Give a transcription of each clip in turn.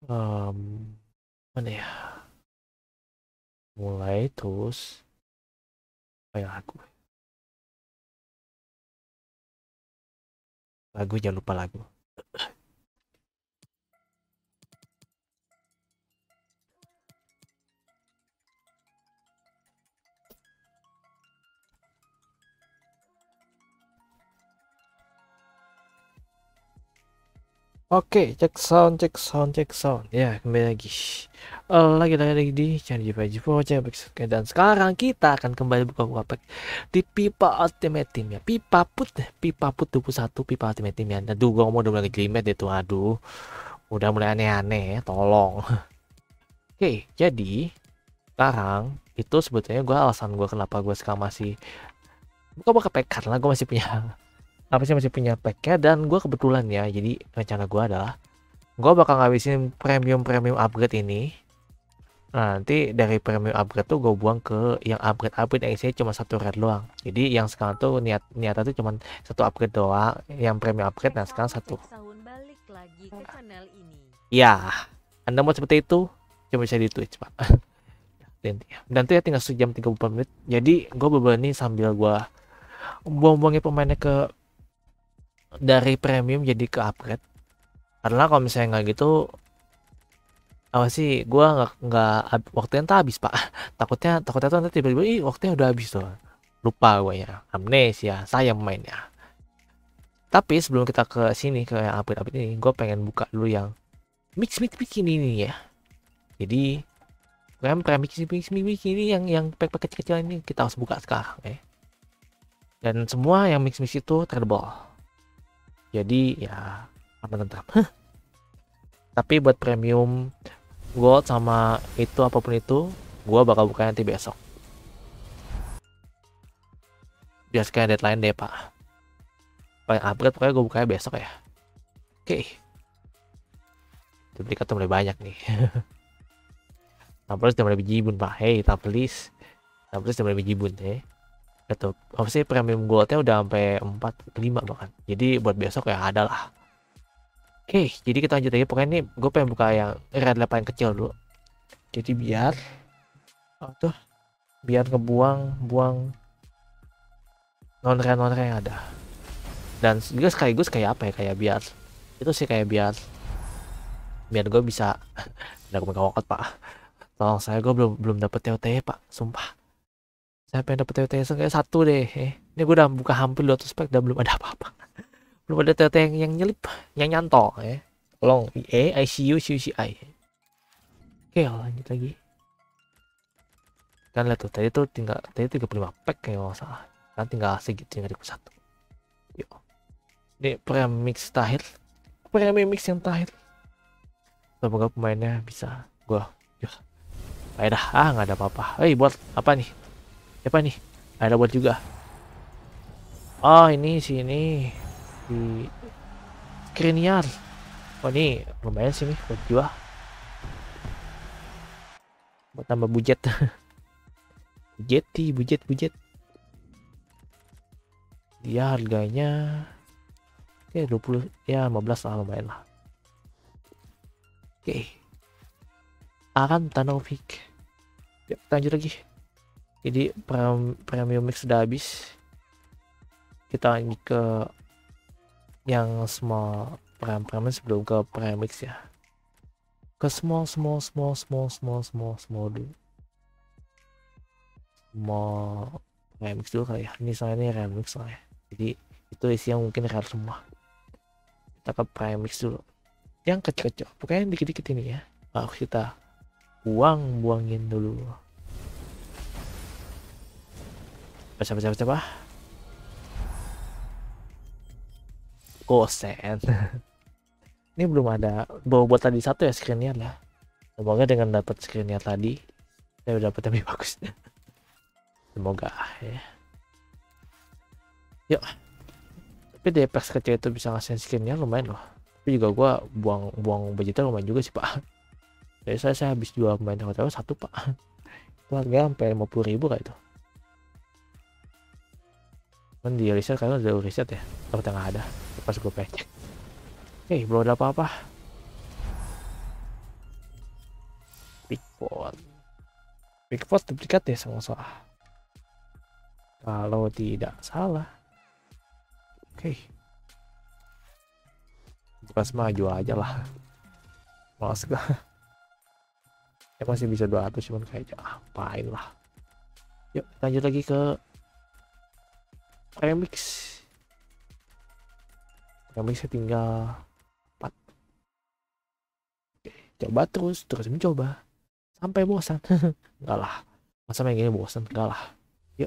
Em, Mana ya? Mulai terus kayak lagu jangan lupa lagu. Oke, cek sound, cek sound, cek sound. Ya, kembali lagi. Lagi di channel Jipo, dan sekarang kita akan kembali buka pack di Pipa Ultimate Team ya. Pipa Put 21 Pipa Ultimate Team ya. Aduh, gua ngomong udah mulai jelimet deh tuh. Aduh, udah mulai aneh-aneh, tolong. Oke, jadi sekarang itu sebetulnya alasan gue kenapa gue sekarang masih buka buka pack karena gue masih punya masih punya packnya, dan gue kebetulan ya, jadi rencana gue adalah gue bakal ngabisin premium upgrade ini. Nah, nanti dari premium upgrade tuh gue buang ke yang upgrade yang isinya cuma satu red doang. Jadi yang sekarang tuh niatnya tuh cuma satu upgrade doang, yang premium upgrade. Nah, sekarang satu. Balik lagi ke channel ini. Ya, Anda mau seperti itu? Coba bisa di Twitch, Pak. Dan tuh ya tinggal sejam 34 menit. Jadi gue beberapa ini sambil gue buang-buangin pemainnya dari premium jadi ke upgrade. Karena kalau misalnya nggak gitu, apa sih, gua nggak waktunya entah habis pak. Takutnya tuh nanti tiba-tiba waktunya udah habis tuh, lupa gue ya, amnesia saya mainnya. Tapi sebelum kita ke sini ke yang update ini, gue pengen buka dulu yang mix ini nih ya. Jadi mix ini yang pack kecil-kecil ini kita harus buka sekarang ya. Dan semua yang mix itu tradable. Jadi ya aman tentram. Tapi buat premium gold sama itu apapun itu, gue bakal buka nanti besok. Biar sekalian deadline deh pak. Paling upgrade pokoknya gue bukanya besok ya. Oke. Duplikat tuh mulai banyak nih. Tamplis udah mulai bijibun pak. Hey Tamplis udah mulai bijibun ya. Itu opsi premium goldnya udah sampai 4-5 bahkan. Jadi buat besok ya ada lah. Oke, jadi kita lanjut aja. Pokoknya ini gue pengen buka yang red level yang kecil dulu. Jadi biar biar buang non red yang ada. Dan juga sekaligus kayak apa ya, kayak biar itu sih, kayak biar gue bisa udah megang wakot pak. Tolong saya, gue belum dapet TOT pak, sumpah. Saya pengen dapet TOT kayak satu deh. Ini gue udah buka hampir 200 spek dan belum ada apa-apa. Belum ada TOT yang nyelip, yang nyantol ya. Tolong ICU CUCI. Oke, lanjut lagi. Kan lihat tuh, tadi 35 pack kayak nggak salah. Kan tinggal segitu, tinggal 1. Yuk. Ini premix terakhir. Premix yang terakhir. Semoga pemainnya bisa gue. Dah, nggak ada apa-apa. Buat apa nih? Siapa nih? Ada buat juga. Oh, ini sini di Skriniar. Oh, ini lumayan sih nih buat jual. Buat tambah budget. budget. Dia harganya oke 20 ya 15 lah, lumayan lah. Oke. Akan Tanovic. Yuk, lanjut lagi. Jadi premium mix sudah habis. Kita lanjut ke yang small premium sebelum ke premix ya. Ke small dulu. Small remix dulu kali ya. Ini soalnya ini remix lah ya. Jadi itu isi yang mungkin rare semua. Kita ke premix dulu. Yang kecil-kecil. Pokoknya dikit-dikit ini ya. Harus kita buangin dulu. Siapa? Gosen. Ini belum ada buat tadi satu ya screennya lah. Semoga dengan dapat screennya tadi saya udah dapat lebih bagus. Semoga ya. Yuk. Tapi DPS kecil itu bisa ngasih skinnya lumayan loh. Tapi juga gua buang budgetnya lumayan juga sih pak. Jadi saya habis jual pemain hotel satu pak. Itu harganya sampai 50.000 kayak itu. Kan di riset karena udah riset ya. Tapi nggak ada. Pas gue cek. Belum ada apa-apa. Pickford. Pickford duplikat ya sama salah. Kalau tidak salah. Oke. Pas maju aja lah. Males gak? Ya masih bisa 200 cuman kayak apain lah. Yuk lanjut lagi ke Premix. Premixnya tinggal 4. Oke, coba terus mencoba sampai bosan. Enggak lah, masa main gini bosan? Enggak lah. Yuk.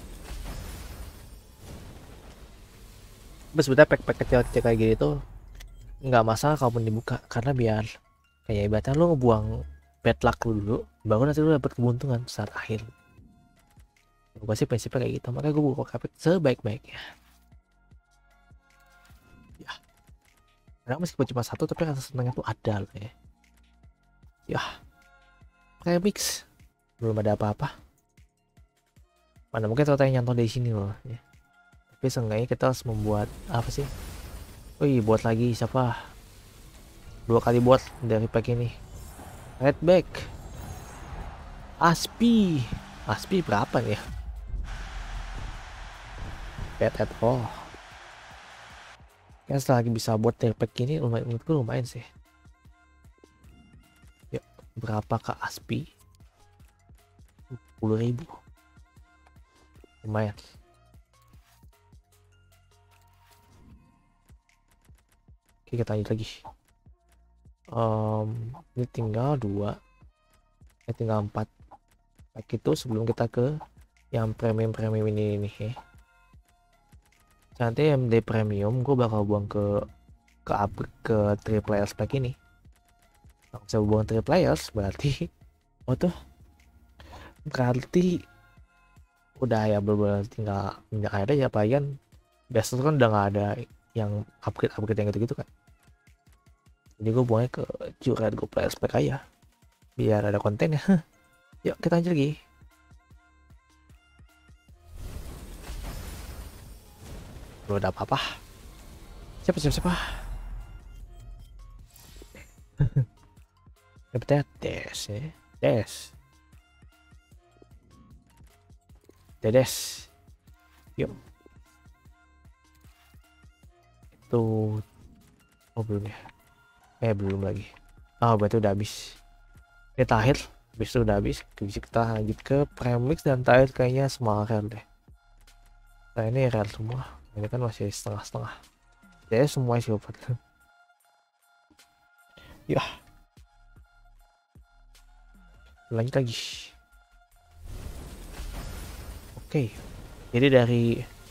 Sebetulnya pack-pack kecil-kecil kayak gini tuh nggak masalah kalaupun dibuka, karena biar kayak ibaratnya lo ngebuang bad luck lu dulu, baru nanti lo dapet keberuntungan saat akhir. Gue sih prinsipnya kayak gitu, makanya gue buka pack sebaik-baiknya. Ya, karena meskipun cuma satu tapi rasa senangnya tuh ada loh ya. Ya, Remix belum ada apa-apa. Mana mungkin totalnya nyantol dari sini loh ya. Tapi seenggaknya kita harus membuat apa sih? Wih, buat lagi siapa? 2 kali buat dari pack ini. Redback. Aspi berapa nih ya? Bad at all. Kan setelah lagi bisa buat dari pack ini lumayan, menurutku lumayan sih. Yuk, berapa kak Aspi? 10.000. Lumayan. Oke, kita lanjut lagi. Ini tinggal 2. Tinggal 4 pack itu sebelum kita ke yang premium ini nih ya. Nanti MD premium gue bakal buang ke triple players pack ini. Kalau saya buang triple players berarti udah ya, bener tinggal minyak air aja. Apalagi biasa kan udah nggak ada yang upgrade yang gitu kan. Jadi gue buangnya ke Juret Go Players pack aja biar ada konten ya. Yuk kita lanjut lagi. Belum ada apa-apa. Siapa dapetnya Des ya. Dedes. Yuk. Itu belum ya. Belum lagi. Berarti udah habis. Ini terakhir. Habis itu udah habis. Kita lanjut ke Premix dan terakhir kayaknya semua rare deh. Nah ini rare semua. Ini kan masih setengah-setengah. Jadi semua isi obat. Yah. Lanjut lagi. Oke. Jadi dari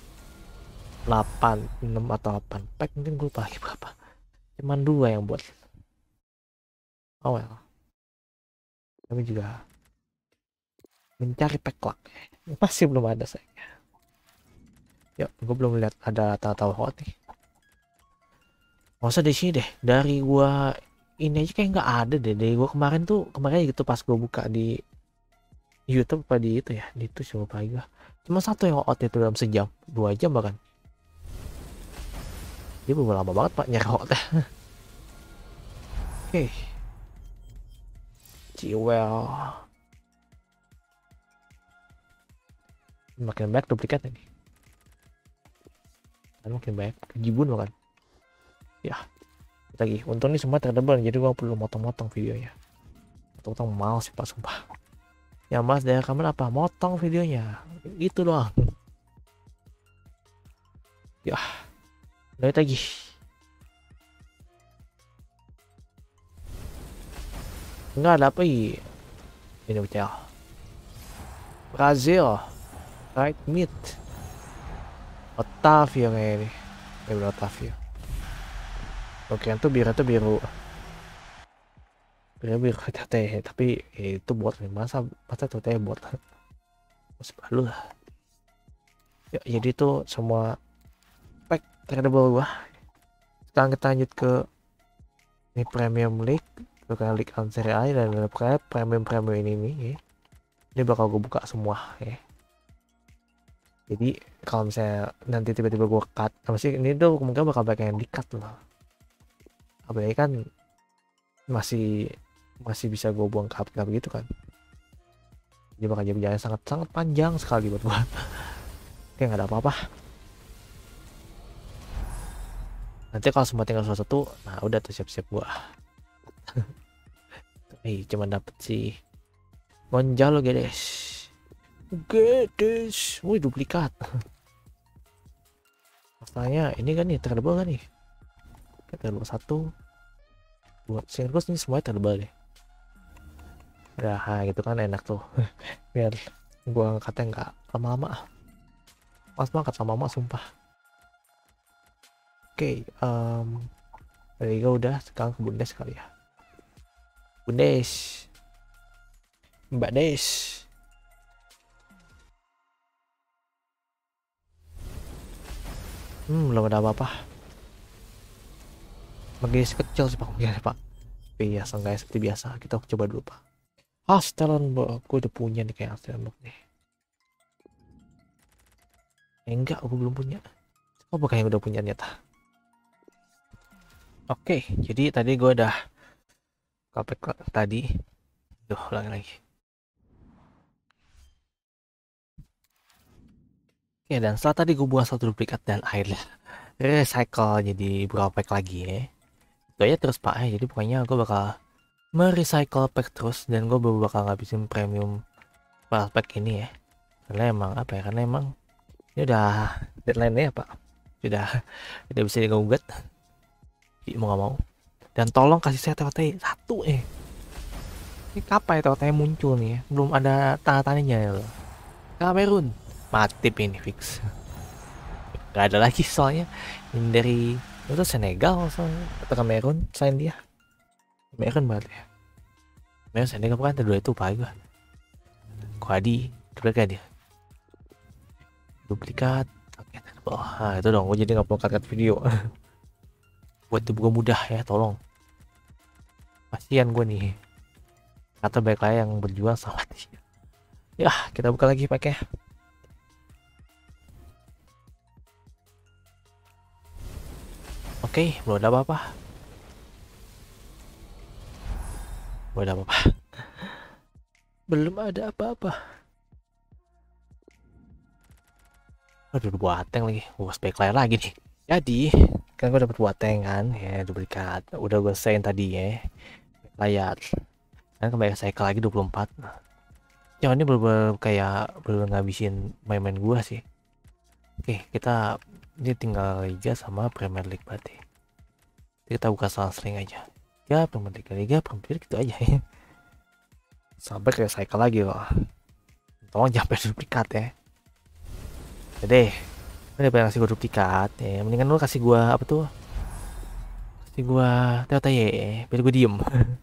6 atau 8 pack, mungkin gue lupa lagi berapa. Cuman 2 yang buat. Oh well. Kami juga mencari pack luck. Masih belum ada sayangnya. Yuk, gue belum lihat ada tahu hot nih. Masa di sini deh, dari gua ini aja kayak nggak ada deh. Dari gua kemarin gitu pas gua buka di YouTube apa di itu ya, di itu coba pagi gua. Cuma satu yang hot itu dalam sejam, 2 jam bahkan. Dia belum lama banget pak nyari hot. Oke. Ciwel. Makin banyak duplikat ini. Dan makin banyak kejibun bahkan. Ya. Lagi. Untung ini semua terdebal jadi gua perlu motong-motong videonya. Motong males sih pak sumpah. Ya mas dari rekaman apa? Motong videonya. Itu doang. Ya. Lihat lagi. Enggak ada apa ini betul. Brazil. Right mid. Otavio kayak ini. Bener Otavio. Oke, itu biru teh, tapi itu bot masa teh bot. Masih baru lah. Ya, jadi itu semua pack tradable gua. Sekarang kita lanjut ke ini Premium League, bukan League on Serie A, dan premium ini nih ya. Ini bakal gue buka semua ya. Jadi kalau misalnya nanti tiba-tiba gue cut, masih ini tuh kemungkinan bakal banyak yang di cut loh. Apalagi kan masih masih bisa gue buang ke HP gitu kan. Jadi bakal jadi perjalanan sangat panjang sekali buat gue. Oke, nggak ada apa-apa. Nanti kalau semua tinggal satu, nah udah tuh siap-siap gue. Cuma dapet sih Gonjalo guys. Wih, duplikat. Masalahnya ini kan nih terdebal kan nih. Kita terdebal 1 2 terus ini semuanya terdebal deh. Ya gitu kan enak tuh. Biar gua angkatnya nggak lama-lama. Mas banget lama-lama sumpah. Oke, Liga udah, sekarang ke Bundes kali ya. Bundes, Mbak Des. Belum ada apa-apa. Magis kecil sih pak, ya pak. Biasa nggak seperti biasa. Kita coba dulu pak. Stellenbosch, gue udah punya nih kayak Stellenbosch nih. Enggak, aku belum punya. Oh, bukan yang udah punya nyata. Oke, jadi tadi gue udah kapek tadi. Duh, ulangi lagi. Oke, dan setelah tadi gue buang 1 duplikat dan akhirnya recycle jadi berapa pack lagi ya. Itu aja terus pak ya. Jadi pokoknya gue bakal merecycle pack terus dan gue bakal ngabisin premium pack ini ya. Karena emang apa ya? Karena emang ini udah deadline ya pak. Sudah tidak bisa digugat. Jadi mau gak mau. Dan tolong kasih saya TOT 1 Ini kapan ya TOT muncul nih ya? Belum ada tanda tanyanya ya loh. Kamerun mati ini fix. Gak ada lagi soalnya ini dari itu Senegal soalnya atau Kamerun selain dia. Kamerun banget ya. Memang Senegal bukan ada 2 itu pak gue. Kuadi duplikat dia. Duplikat. Oke, nah, itu dong gue jadi nggak perlu cut video. Buat gue mudah ya, tolong. Kasian gue nih. Atau baiklah yang berjuang sama dia. Ya, kita buka lagi pakai. Oke, belum ada apa-apa. Belum ada apa-apa. Belum ada apa-apa. Aduh, buateng lagi. Gue baiklah lagi nih. Jadi, kan gue dapat buateng kan, ya duplikat. Udah gue sign tadi ya. Layar. Kan kembali cycle lagi 24. Ya ini bener-bener kayak bener ngabisin main-main gua sih. Oke, kita ini tinggal Liga sama Premier League berarti. Kita buka sering aja. Ya Premier League, Liga Premier League gitu aja ya. Sampai kayak cycle lagi loh. Tolong jangan duplikat ya. Jadi, udah ngasih gua duplikat ya. Mendingan lu kasih gua apa tuh? Kasih gua TOT ya, biar gua diem.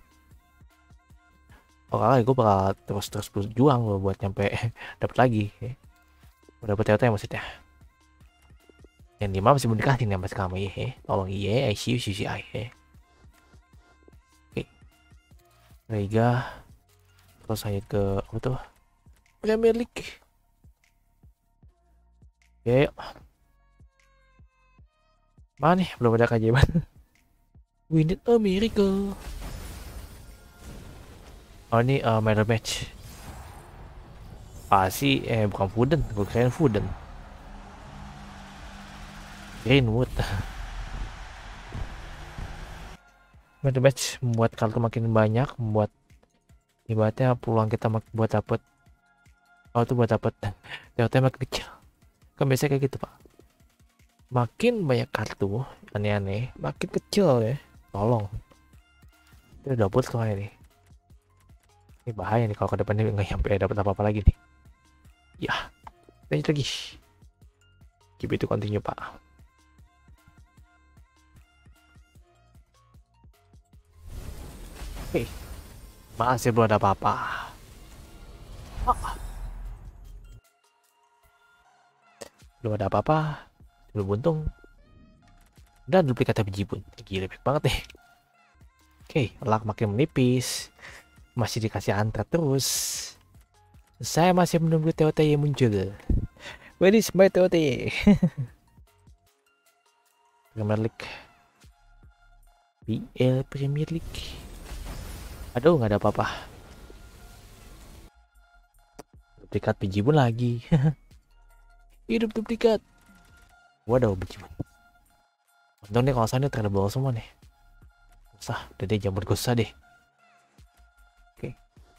Oh kalah gue bakal terus berjuang loh buat nyampe dapat lagi ya. Udah dapet TOT maksudnya. Yang 5 masih belum dikasih nih sampai sekarang ya. Tolong iya ICU CCI ya. Oke. Liga. Terus lanjut ke apa tuh? Premier League. Ya yuk. Mana nih belum ada keajaiban. We need a miracle. Oh ini mirror match. Pasti bukan Foden, gue kirain Foden. Greenwood. Mirror match membuat kartu makin banyak, membuat ibaratnya peluang kita buat dapet tuh buat dapet TOT makin kecil. Kan biasanya kayak gitu pak. Makin banyak kartu aneh-aneh, makin kecil ya. Tolong. Itu udah dapet soalnya nih. Ini bahaya nih kalau ke depannya nggak sampai dapat apa-apa lagi nih. Ya, lanjut lagi. Keep itu continue pak. Oke, masih belum ada apa-apa. Belum ada apa-apa. Belum buntung. Dan duplikatnya biji pun. Gila banget nih. Oke, luck makin menipis. Masih dikasih antret terus. Saya masih menunggu TOT yang muncul. Where is my TOT? Premier League. BL Premier League. Aduh, nggak ada apa-apa. Duplikat biji pun lagi. Hidup duplikat. Waduh, biji pun. Untung nih kalau sana terhadap bawah semua nih. Usah, udah deh, jangan bergosah deh. Oke.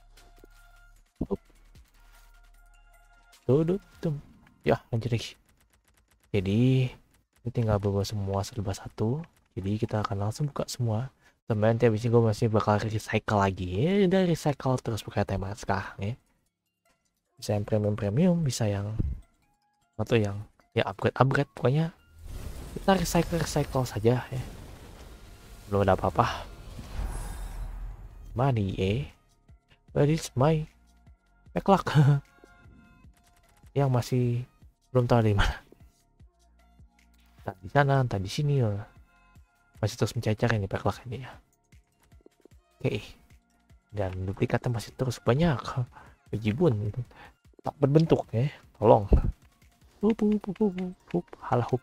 Tuh. Ya, lanjut lagi. Jadi, ini tinggal bawa semua serba satu. Jadi kita akan langsung buka semua. Sampai nanti habis ini gue masih bakal recycle lagi. Ya, udah recycle terus pakai tema sekarang ya. Bisa yang premium, bisa yang atau yang ya upgrade pokoknya kita recycle saja ya. Belum ada apa-apa. Money but it's my backlog. Yang masih belum tahu di mana. Entah di sana, entah di sini ya. Masih terus mencacar ini backlog ini ya. Oke. Dan duplikatnya masih terus banyak. Bejibun tak berbentuk ya. Tolong. Halah hup.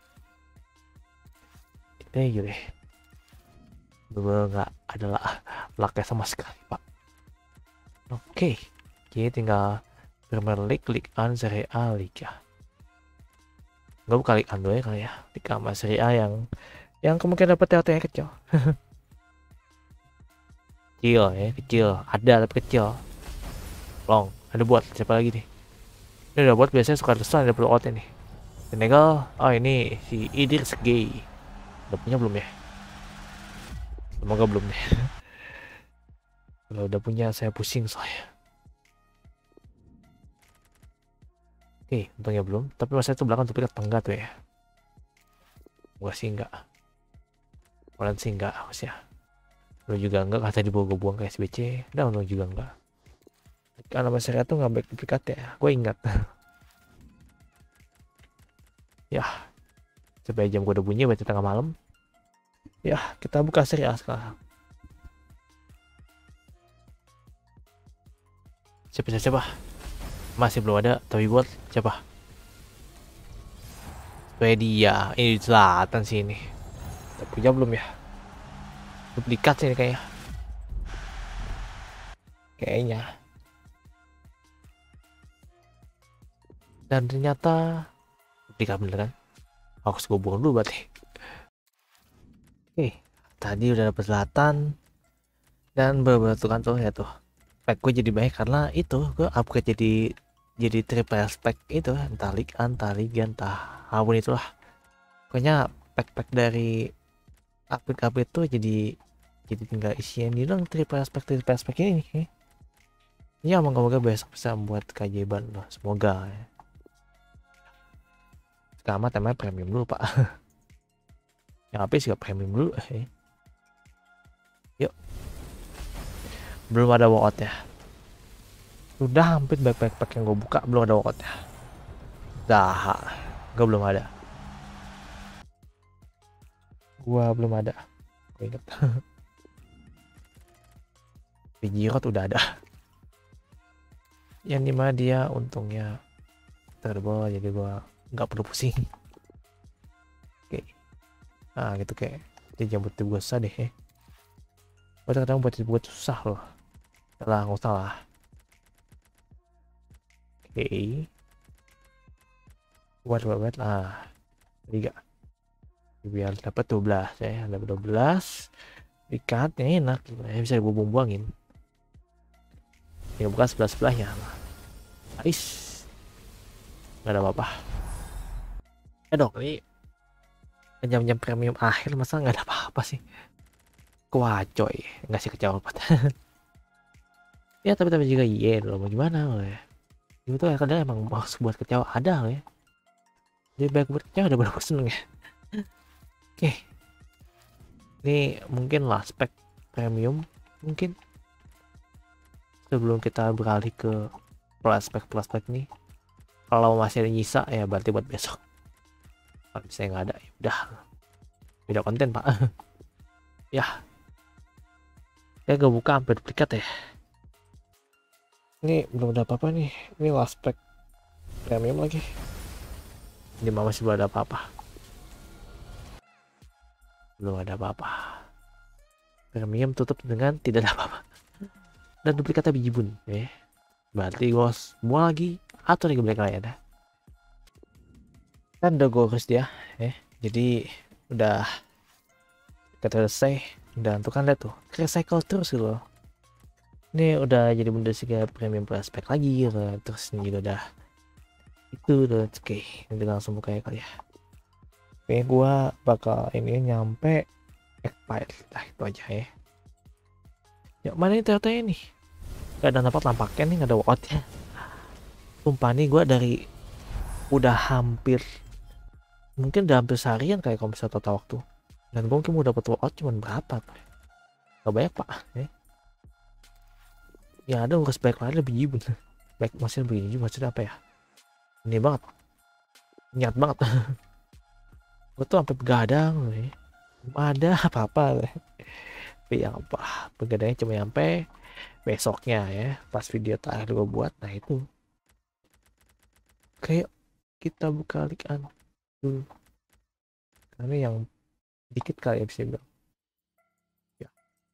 Kita gitu deh. Bener nggak ada laknya sama sekali pak. Oke. Jadi tinggal Premier League, Ligue 1, Serie A, Liga. Nggak buka Ligue 1 ya kali ya. Liga sama Serie A yang kemungkinan dapat TOT yang kecil. Kecil ya, kecil. Ada tapi kecil. Long, ada buat siapa lagi nih? Ini udah buat biasanya suka desal ada perlu nih. Senegal, oh ini si Idris Gay. Udah punya belum ya? Semoga belum deh. Kalau udah punya saya pusing soalnya. Oke, untungnya belum. Tapi masa itu belakang duplikat apa enggak tuh ya? Gua sih enggak. Kalian sih enggak harusnya. Lu juga enggak, kata dibawa gue buang ke SBC. Udah untung juga enggak. Karena masyarakat tuh nggak baik duplikat ya. Gue ingat. Ya. Supaya jam gue udah bunyi berarti tengah malam. Ya, kita buka Serie A sekarang. Siapa? Masih belum ada, tapi buat siapa? Swedia, ini di selatan sini. Udah punya belum ya? Duplikat sih ini kayaknya. Kayaknya. Dan ternyata duplikat bener kan? Harus gue buang dulu berarti. Oke, tadi udah dapet selatan. Dan beberapa kan tuh ya tuh. Pack gue jadi baik karena itu gue upgrade jadi triple spec itu entah Liga, entah Liga, entah apapun itulah. Pokoknya pack dari upgrade tuh jadi tinggal isian di dalam triple spec ini nih. Ya moga-moga besok bisa membuat keajaiban loh, semoga ya. Sekarang temanya premium dulu pak. Yang habis juga premium dulu. Yuk. Belum ada walkout ya. Udah hampir backpack yang gue buka belum ada walkout ya. Dah, gue belum ada. Gua belum ada. Gue inget. Pidgeot udah ada. Yang dimana dia untungnya terbawah jadi gua nggak perlu pusing. Oke. Nah gitu kayak dia jambut gue susah deh ya. Kadang buat susah loh. Lah nggak usah lah. Oke. Buat lah. 3. Biar dapat 12 ya. Dapat 12. Ikatnya enak ya, bisa gue buang-buangin. Ini bukan sebelah-sebelahnya. Ais. Nggak ada apa-apa. Ya dong, ini jam-jam premium akhir masa nggak ada apa-apa sih. Kuacoy, nggak sih kecewa banget. Ya tapi juga iya loh, mau gimana loh ya. Itu tuh kadang emang maksud buat kecewa ada loh ya. Jadi baik buat kecewa udah berapa seneng ya. Oke. Ini mungkin lah spek premium mungkin. Sebelum kita beralih ke prospek nih. Kalau masih ada nyisa ya berarti buat besok. Kalau misalnya nggak ada ya udah. Beda konten pak. Ya. Ya gak buka sampai duplikat ya. Ini belum ada apa-apa nih. Ini last spek premium lagi. Ini masih belum ada apa-apa. Belum ada apa-apa. Premium tutup dengan tidak ada apa-apa. dan duplikatnya bijibun ya. Berarti gue semua lagi atur lagi black layer dah. Kan udah gue urus dia ya. Jadi udah kita selesai. Dan tuh kan lihat tuh recycle terus gitu loh. Ini udah jadi Bundesliga premium prospect lagi gitu. Terus ini juga udah itu udah oke. Ini langsung buka ya kali ya. Oke, gua bakal ini nyampe expired. Nah itu aja ya. Ya mana ini ternyata ini gak ada nampaknya nih, gak ada walkoutnya. Sumpah nih gua dari udah hampir mungkin udah hampir seharian kayak kalau misalnya total waktu. Dan gue mungkin mau dapat walkout cuman berapa pak? Gak banyak pak ya ada urus baik lain lebih jibun. Baik masih lebih jibun maksudnya apa ya? Ini banget niat banget. Gue tuh sampai begadang nih. Ada apa-apa tapi yang apa begadangnya cuma nyampe besoknya ya pas video terakhir gue buat. Nah itu kayak kita buka likan dulu karena yang dikit kali ya bisa bilang ya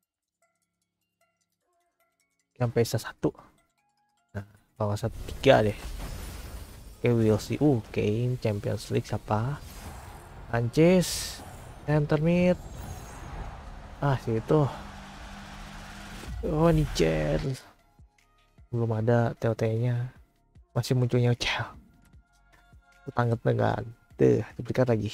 sampai satu. Nah kalau satu tiga deh. Oke we'll see. Kane Champions League siapa? Sanchez center mid situ. Oh Nicer belum ada TOT nya masih munculnya Cel tangan dengan tuh duplikat lagi.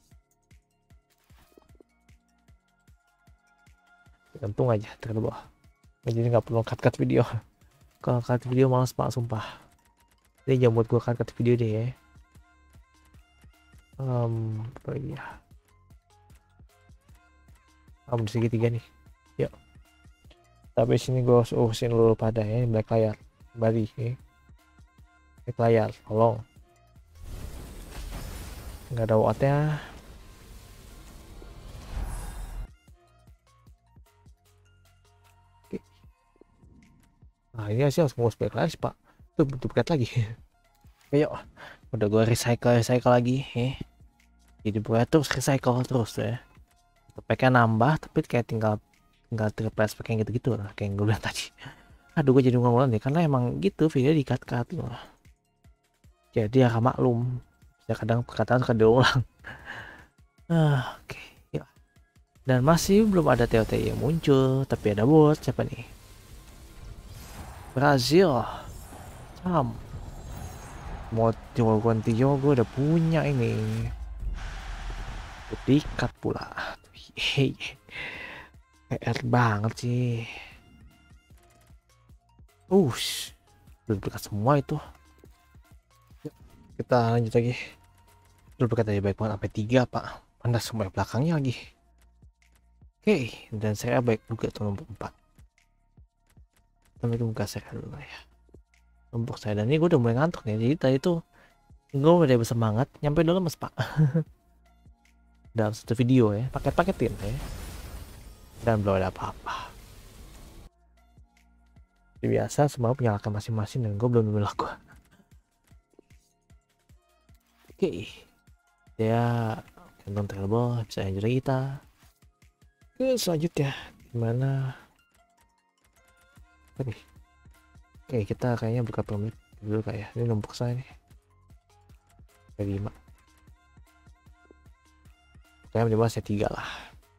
Untung aja terlalu bawah jadi nggak perlu cut video. Kalau cut video males pak sumpah. Ini jangan buat gua cut video deh ya. Apa lagi ya? Di segitiga nih. Yuk. Tapi sini gua urusin dulu pada ya black layar. Kembali ya. Black layar, tolong. Nggak ada wattnya. Oke. Nah ini sih harus ngurus black layar pak. Tuh duplikat lagi. Ayo. Udah gua recycle lagi ya. Jadi gue terus recycle terus ya. Packnya nambah tapi kayak tinggal triple pack yang gitu-gitu lah kayak yang gue bilang tadi. Aduh gue jadi ngulang nih karena emang gitu video di cut loh. Jadi ya maklum ya kadang perkataan suka diulang. Oke. Ya. Dan masih belum ada TOT yang muncul tapi ada bot siapa nih? Brazil. Mau ganti gue udah punya ini. Duplikat pula. PR banget sih. Duplikat semua itu. Yuk, kita lanjut lagi. Duplikat aja baik banget sampai 3 pak. Mana semua belakangnya lagi. Oke, dan saya baik juga tuh nomor 4. Tapi itu buka saya dulu ya. Nomor saya dan ini gue udah mulai ngantuk nih. Jadi tadi tuh gue udah bersemangat nyampe dulu mas pak. Dalam satu video ya, paketin ya. Dan belum ada apa-apa. Biasa semua menyalakan masing-masing dan gue belum laku. Oke. Ya, non terrible bisa lanjut kita. Ke selanjutnya gimana? Oke, kita kayaknya buka permit dulu kayak. Ini numpuk saya nih. Kayak 5. Kayaknya minimal saya 3 lah.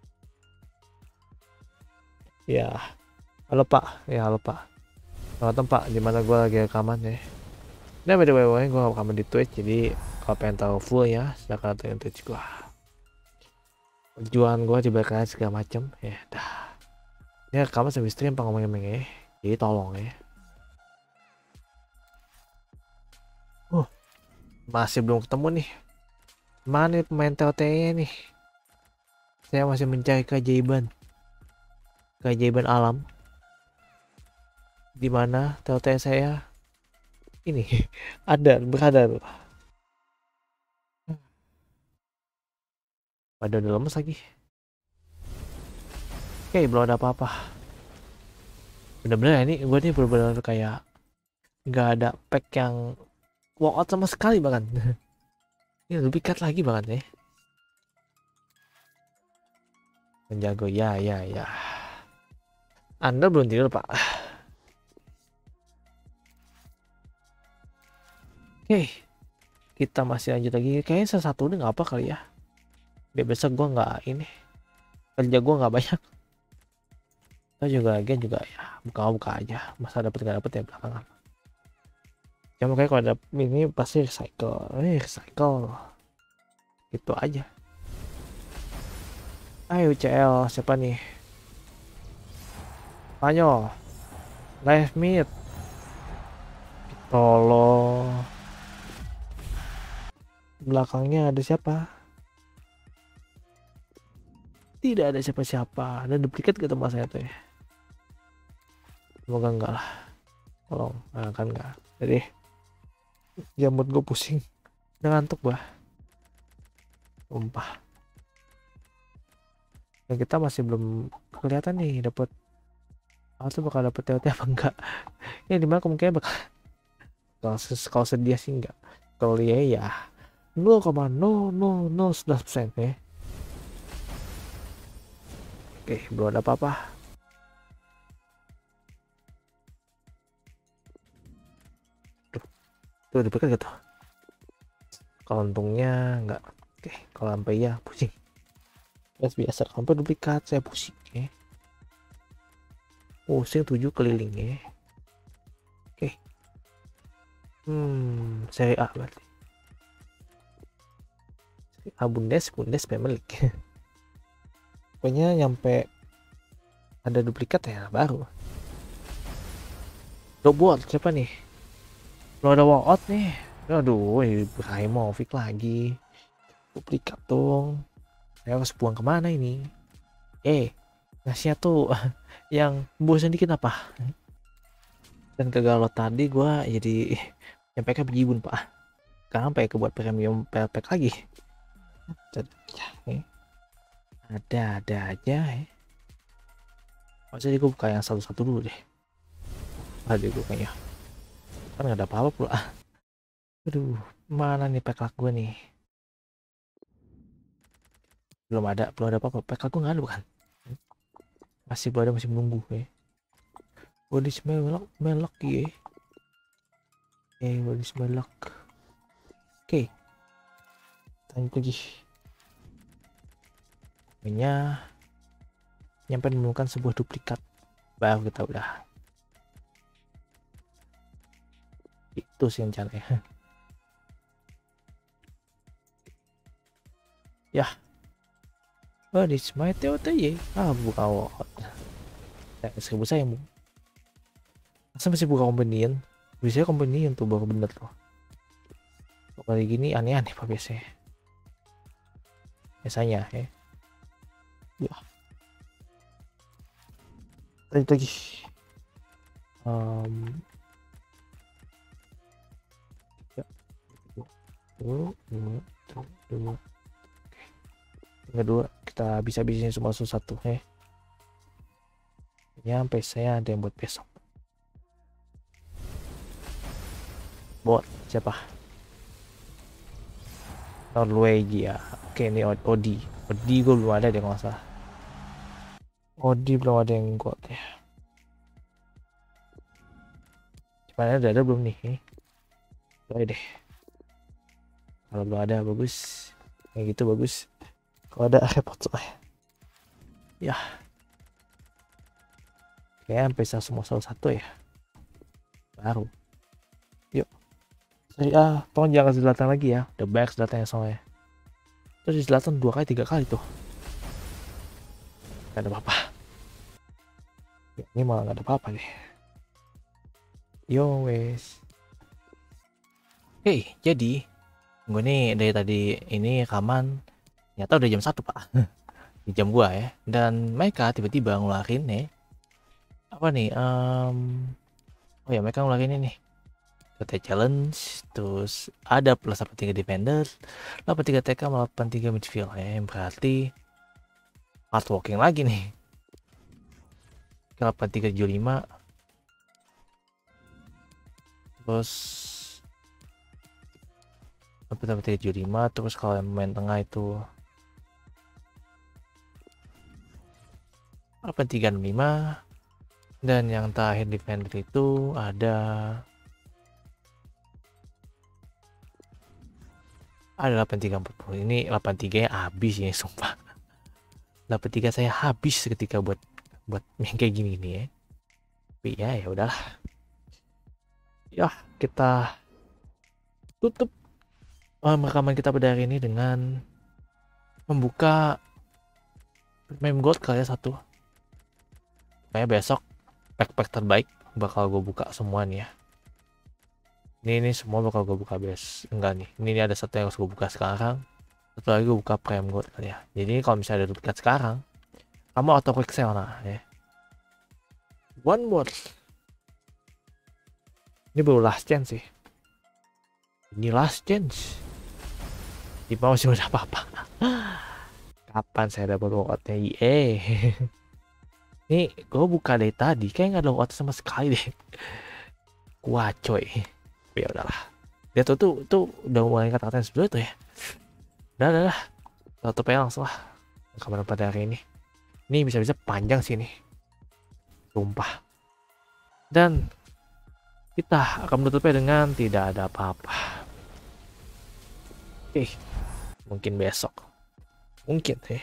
Ya. Halo Pak. Ya halo Pak. Selamat Pak, dimana gue lagi rekaman ya. Nah by the way gue rekaman di Twitch. Jadi kalau pengen tahu full ya silahkan tonton Twitch gue. Perjuangan gue di belakang segala macem ya dah. Ini rekaman sambil stream ngomongin ya. Jadi tolong ya. Masih belum ketemu nih. Mana pemain TOT-nya nih? Saya masih mencari keajaiban alam. Di mana TOT saya ini berada. Pada udah lemes lagi. Oke, belum ada apa-apa. Bener-bener ini gue nih bener-bener kayak nggak ada pack yang walkout sama sekali bahkan. Ini lebih cut lagi bahkan ya. Menjago ya. Anda belum tidur Pak. Oke, kita masih lanjut lagi. Kayaknya satu udah nggak apa kali ya. Biar besok gue nggak ini, kerja gue nggak banyak. Kita juga lagian juga ya buka aja. Masa dapet nggak dapet ya belakangan. Ya makanya kalau ada ini pasti recycle. Gitu aja. Ayo CL siapa nih? Spanyol. Live meet. Tolong. Belakangnya ada siapa? Tidak ada siapa-siapa. Dan duplikat ke tempat saya tuh ya. Semoga enggak lah. Tolong. Nah, kan enggak. Jadi jamut gue pusing. Udah ngantuk bah. Sumpah. Dan kita masih belum kelihatan nih dapat tuh bakal dapet TOT apa enggak. Ya dimana kemungkinan bakal kalau sedia sih enggak. Kalau ya 0,0011% ya. Oke, belum ada apa-apa. Tuh duplikat gitu. Kalau untungnya enggak. Oke, kalau sampai ya pusing. Biasa sampai duplikat saya pusing ya. Pusing 7 keliling ya. Oke. Seri A berarti. Seri A Bundes Premier League. Pokoknya nyampe ada duplikat ya baru. Robot siapa nih? Lo ada walkout nih. Aduh, Ibrahimovic lagi. Duplikat dong. Saya harus buang kemana ini? Ngasihnya tuh yang bosan dikit apa? Dan kegalot tadi gua jadi nyampe ke bejibun pak. Sekarang sampai kebuat premium pack lagi. Ada aja ya. Maksudnya gue buka yang satu-satu dulu deh. Ada gue kayaknya. Kan nggak ada apa-apa pula. Aduh, mana nih pack luck gue nih? Belum ada apa-apa. Pack luck gue nggak ada bukan? Masih menunggu ya. Body melok ya. Body melok. Oke. Lanjut lagi. Pokoknya nyampe menemukan sebuah duplikat. Baru kita udah. Itu sih rencananya. Ya. Oh, this my TOT ya. Buka walkout. Seribu saya bu. Masa masih buka companion? Biasanya companion tuh baru bener loh. Kali gini aneh-aneh pak biasanya. Biasanya ya. Ya. Lanjut lagi. Dua. Kedua kita bisa bisnis semua satu ya. Nyampe saya ada yang buat besok. Bot siapa? Norwegia. Oke ini Odi gue belum ada deh kalau nggak salah. Odi belum ada yang got ya. Gimana udah ada belum nih? Boleh deh. Kalau belum ada bagus. Kayak gitu bagus. Kalau ada repot soalnya. Ya. Kayak sampai semua satu ya. Baru. Yuk. Seri A, tolong jangan Zlatan lagi ya. The back Zlatan soalnya. Terus Zlatan 2 kali 3 kali tuh. Gak ada apa-apa. Ya, ini malah gak ada apa-apa deh. Yo wes. Jadi gue nih dari tadi ini rekaman ternyata udah jam 1 pak. Di jam gua ya. Dan mereka tiba-tiba ngeluarin nih apa nih oh ya mereka ngeluarin ini TOT challenge, terus ada plus 83 defender, 83 TK, 83 midfield ya, yang berarti hard walking lagi nih. 8375 terus 8375 terus kalau yang main tengah itu 8365 dan yang terakhir defender itu ada Ada 8340. Ini 83 nya habis ya, sumpah. 83 saya habis ketika buat yang kayak gini nih ya. Tapi ya udahlah. Ya, kita tutup rekaman kita pada hari ini dengan membuka meme gold kali ya satu. Kayak besok pack terbaik bakal gue buka semua nih ya. Ini semua bakal gue buka enggak nih. Ini ada satu yang harus gue buka sekarang. Satu lagi gue buka prime gold kali ya. Jadi kalau misalnya ada duplikat sekarang, kamu auto quick sell nah ya. One more. Ini baru last chance sih. Ini last chance. Di bawah masih udah apa-apa. Kapan saya dapat walkoutnya IE? Nih gue buka dari tadi kayak nggak ada walkout sama sekali deh. Wah coy. Ya udahlah. Dia tuh udah mulai kata-kata sebelum itu ya. Udah. Tutup aja langsung lah. Rekaman pada hari ini. Ini bisa-bisa panjang sih nih. Sumpah. Dan kita akan menutupnya dengan tidak ada apa-apa. Oke. Mungkin besok. Mungkin ya.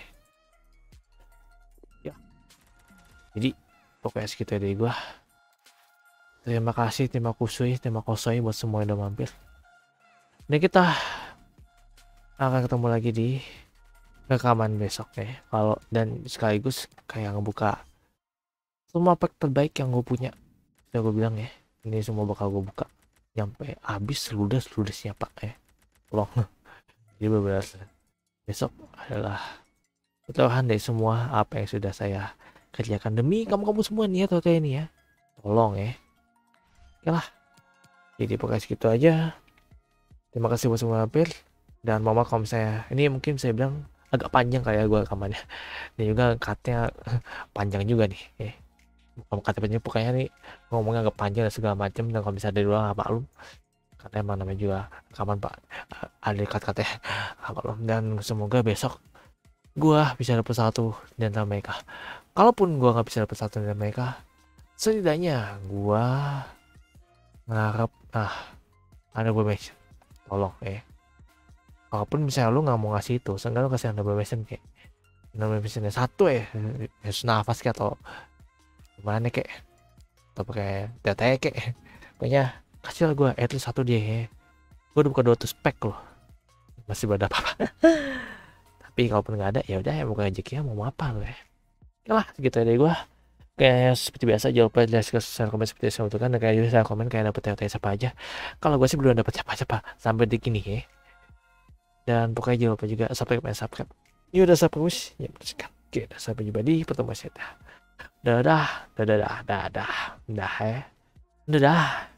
Jadi pokoknya segitu dari gua. Terima kasih, terima kasih buat semua yang udah mampir. Dan kita akan ketemu lagi di rekaman besok ya. Kalau dan sekaligus kayak ngebuka semua pack terbaik yang gue punya. Udah gue bilang ya, ini semua bakal gue buka nyampe habis ludes-ludesnya pak ya. Tolong. Jadi benar besok adalah pertaruhan dari semua apa yang sudah saya kerjakan demi kamu semua nih ya, Toto ini ya. Tolong ya. Oke lah. Jadi pokoknya segitu aja. Terima kasih buat semua mampir. Dan mama kalau misalnya ini mungkin saya bilang agak panjang kayak gue rekamannya. Dan juga katanya panjang juga nih. Bukan kata panjang, pokoknya nih ngomongnya agak panjang dan segala macam. Dan kalau misalnya dari luar maklum. Karena emang namanya juga rekaman pak. Ada kata-katanya maklum. Dan semoga besok gue bisa dapet satu di antara mereka. Kalaupun gue nggak bisa dapet satu di antara mereka, setidaknya gue ngarep ada mention. Tolong walaupun misalnya lu nggak mau ngasih itu, seenggaknya lu kasih double mention kayak double mentionnya satu harus nafas kayak atau gimana kayak atau pakai TT kayak pokoknya kasih lah gue at least satu dia ya. Gue udah buka 200 pack loh, masih berada apa tapi kalaupun nggak ada ya udah ya bukan rezekinya mau apa lo ya. Oke lah segitu dari gue. Kayak seperti biasa jangan lupa share komen seperti saya untuk kan, dan kayak juga saya komen kayak dapet TOT siapa aja. Kalau gue sih belum dapet siapa sampai di kini ya. Dan pokoknya jangan lupa juga subscribe. Ini udah subscribe ya teruskan. Oke, sampai jumpa di pertemuan selanjutnya. Dadah. Dadah.